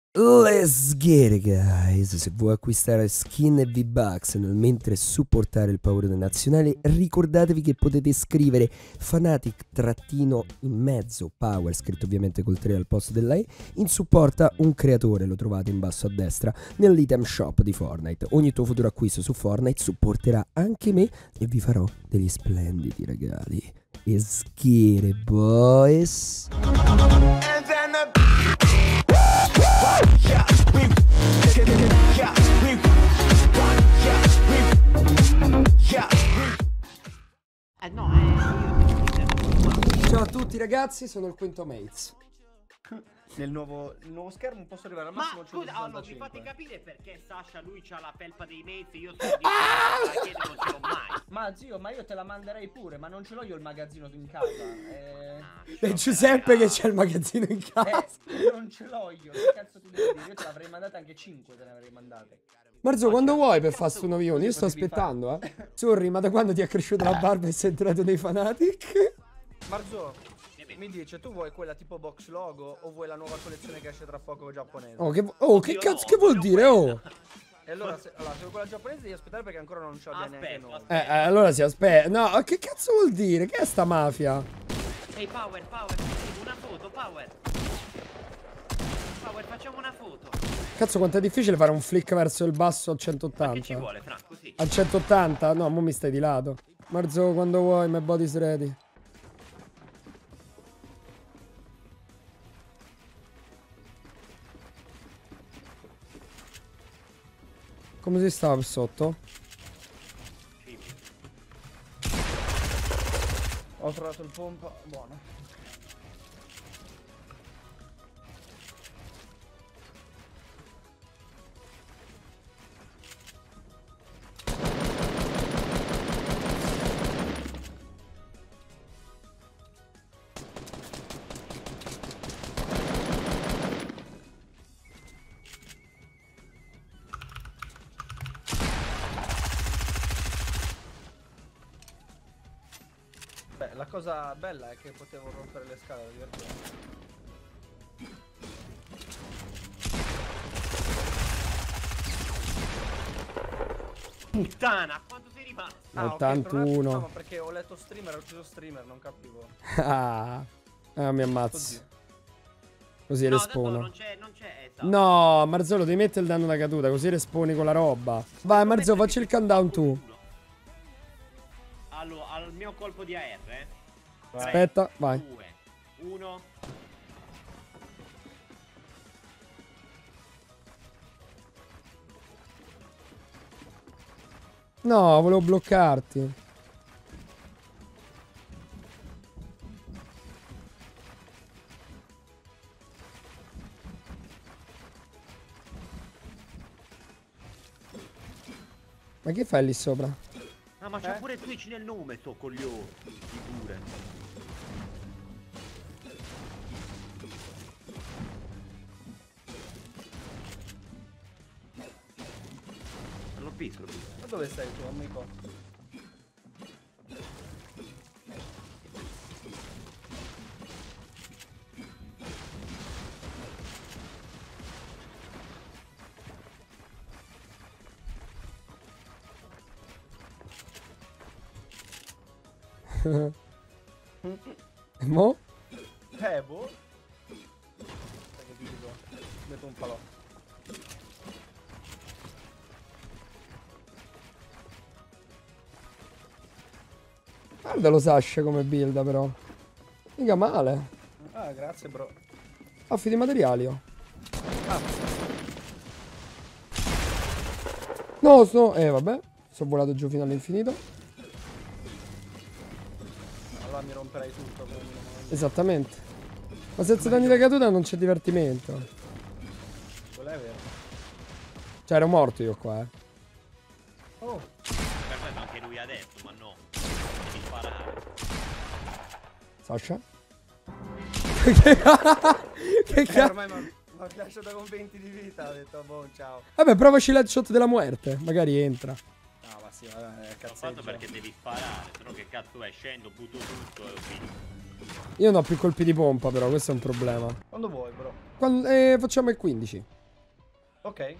Let's get it guys, se vuoi acquistare skin e V-Bucks mentre supportare il Power nazionale, ricordatevi che potete scrivere Fanatic trattino in mezzo Power, scritto ovviamente col 3 al posto della E, in supporta un creatore, lo trovate in basso a destra nell'item shop di Fortnite. Ogni tuo futuro acquisto su Fortnite supporterà anche me e vi farò degli splendidi regali. Let's get it boys. Ciao a tutti ragazzi, sono il Quinto Mates. Nel nuovo schermo posso arrivare al massimo. Ma scusa, allora mi fate capire perché Sasha lui c'ha la felpa dei mezzi, io sto di la chiede non ce l'ho mai. Ma zio, ma io te la manderei pure, ma non ce l'ho io il magazzino in casa. È Giuseppe che c'è il magazzino in casa. Non ce l'ho io, che cazzo ti devo dire? Io te l'avrei mandate anche 5, te ne avrei mandate. Marzo, quando vuoi per fare sto novione? Io sto aspettando, Sorry, ma da quando ti è cresciuta la barba e sei entrato nei Fanatic? Marzo, mi dice, tu vuoi quella tipo box logo o vuoi la nuova collezione che esce tra poco giapponese? Che cazzo che vuol dire, E allora, se vuoi quella giapponese devi aspettare perché ancora non ce l'abbiamo neanche noi. Allora si aspetta. No, che cazzo vuol dire? Che è sta mafia? Ehi, Power, una foto, Power, facciamo una foto. Cazzo quanto è difficile fare un flick verso il basso al 180. Ma che ci vuole, Franco, sì? Al 180? No, mo mi stai di lato. Marzo, quando vuoi, my body's ready. Come si stava sotto? Ho trovato il pompa, buono. Beh, la cosa bella è che potevo rompere le scale, divertente. Puttana, quanto sei rimasto? 81. No, perché ho letto streamer, ho ucciso streamer, non capivo. Mi ammazzi. Oddio. Così No, respawno. non c'è, esatto. No, Marzolo, devi mettere il danno da caduta, così respawni con la roba. Vai, Marzolo, facci il countdown tu. Al mio colpo di AR, Vai. Aspetta, vai. 2, 1. No, volevo bloccarti. Ma che fai lì sopra? Ah, ma c'ha pure Twitch nel nome, sto coglione. Pure. L'ho visto. Ma dove sei tu, amico? Mo? Boh. Sai che ti dico? Metto un falò. Guardalo Sasha come builda però. Mica male. Ah, grazie bro. Affi di materiali oh. No, vabbè. Sono volato giù fino all'infinito. Allora mi romperai tutto. Esattamente. Ma senza danni da caduta non c'è divertimento. Quello è vero. Cioè ero morto io qua, Oh. Perfetto anche lui adesso, ma no. Devi sparare. Sasha? Che cazzo? Ormai mi ha lasciato con 20 di vita, ho detto boh, ciao. Vabbè, provaci l'headshot della muerte. Magari entra. No, ma sì, vabbè, L'ho cazzo. fatto perché devi sparare, sennò che cazzo è? Scendo, butto tutto e ho finito. Io non ho più colpi di pompa, però questo è un problema. Quando vuoi, bro. Facciamo il 15. Ok.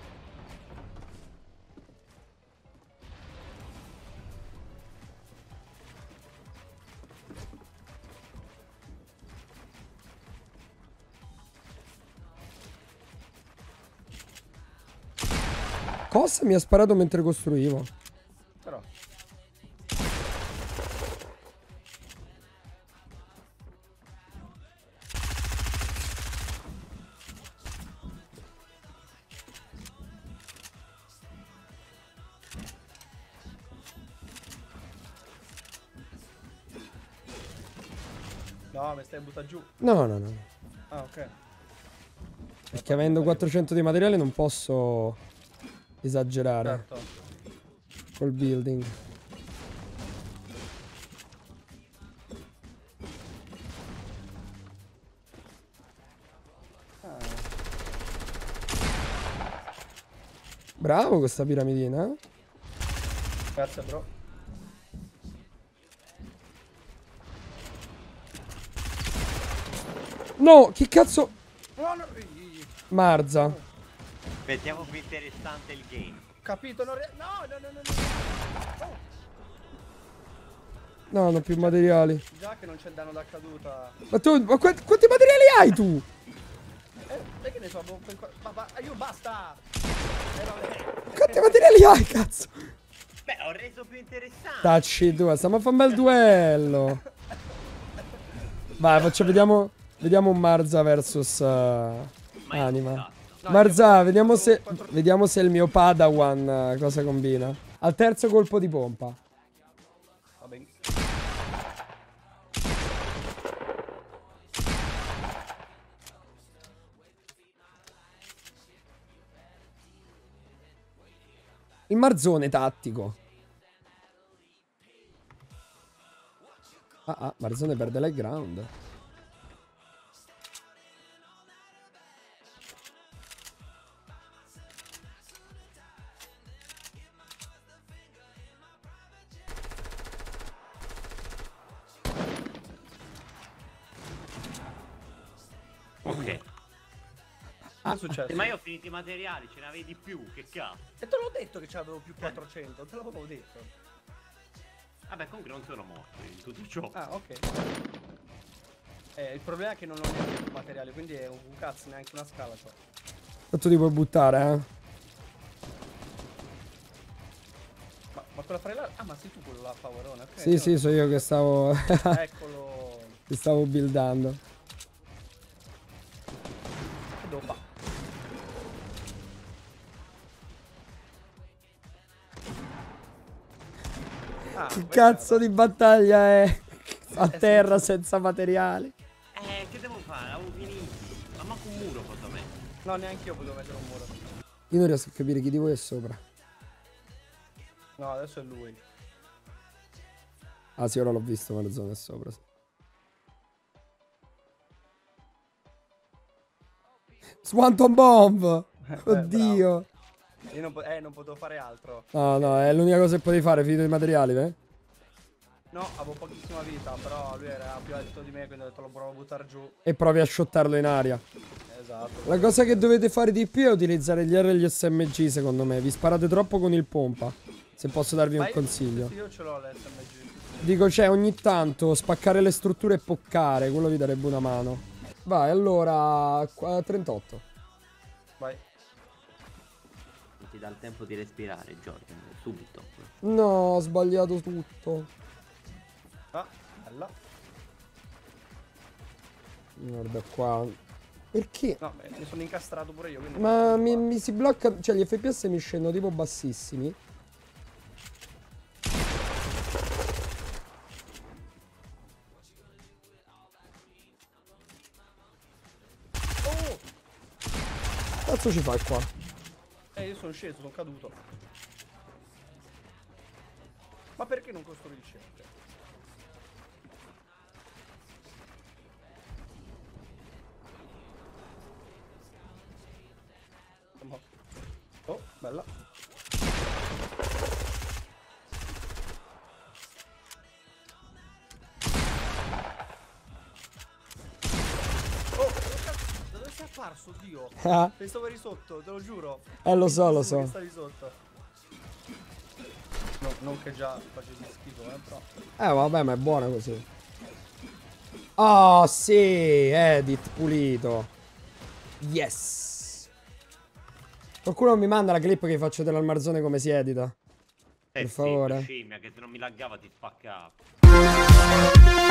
Cosa mi ha sparato mentre costruivo? Però. No, mi stai buttando giù. No, no, no. Ah, ok. Perché avendo 400 di materiale non posso esagerare Certo. col building. Ah. Bravo questa piramidina. Grazie, bro. No, che cazzo? No, no. Marza. Mettiamo più interessante il game. Capito, no, no, no, no, no. No, non ho più materiali. Già che non c'è il danno da caduta. Ma tu, ma quanti materiali hai tu? Perché ne so, ma io basta. Vabbè. Quanti materiali hai, cazzo? Beh, ho reso più interessante. Tacci tu, stiamo a fare un bel duello. Vai, vediamo un Marza versus Anima. No, Marza, io- vediamo se quattro- il mio Padawan cosa combina. Al terzo colpo di pompa. Va bene. Il marzone tattico. Marzone perde l'high ground. Ok. Cosa è successo? Ma io ho finito i materiali, ce ne avevi di più, che cazzo. E te l'ho detto che c'avevo più 400, te l'avevo detto. Vabbè, comunque non sono morto in tutto ciò. Ah, ok. Il problema è che non ho neanche più materiali, quindi è un cazzo, neanche una scala c'ho. Quanto ti puoi buttare, Ma quella fare là? Ah, ma sei tu quello là, Pavarone, ok. Sì, sì, so io che stavo Eccolo. che stavo buildando. Che devo fare? Ah, Che cazzo di battaglia è? A terra senza materiali. Che devo fare? Avevo finito. Ma manco un muro posso mettere. No, neanche io potevo mettere un muro. Io non riesco a capire chi di voi è sopra. No, adesso è lui. Ah sì, ora l'ho visto, ma la zona è sopra. Sì. Swanton Bomb! Oddio! Io non potevo fare altro. No, no, è l'unica cosa che potevi fare, finito i materiali, eh? No, avevo pochissima vita, però lui era più alto di me, quindi ho detto lo provo a buttare giù. E provi a shottarlo in aria. Esatto. La cosa che dovete fare di più è utilizzare gli R e gli SMG, secondo me. Vi sparate troppo con il pompa. Se posso darvi un consiglio. Sì, io ce l'ho l'SMG. Dico, cioè, ogni tanto spaccare le strutture e poccare, quello vi darebbe una mano. Vai, allora, 38. Vai. Non ti dà il tempo di respirare, Jordan. Subito. No, ho sbagliato tutto. Ah, bella. Guarda qua. Perché? No, beh, mi sono incastrato pure io, quindi... Ma mi si blocca, cioè gli FPS mi scendono tipo bassissimi. Oh! Cazzo ci fai qua? Io sono sceso, sono caduto. Ma perché non costruisci? Oh, bella. Oh, dove sei apparso? scomparso, Dio. Ah. Pensavo eri sotto, te lo giuro. Lo so, lo Pensavo so. che stavi sotto. No, non che già facevi schifo, però. Vabbè, ma è buona così. Oh, sì, edit pulito. Yes. Qualcuno mi manda la clip che faccio dell'Almarzone come si edita? Per favore. Scimmia, che se non mi laggava ti spaccava.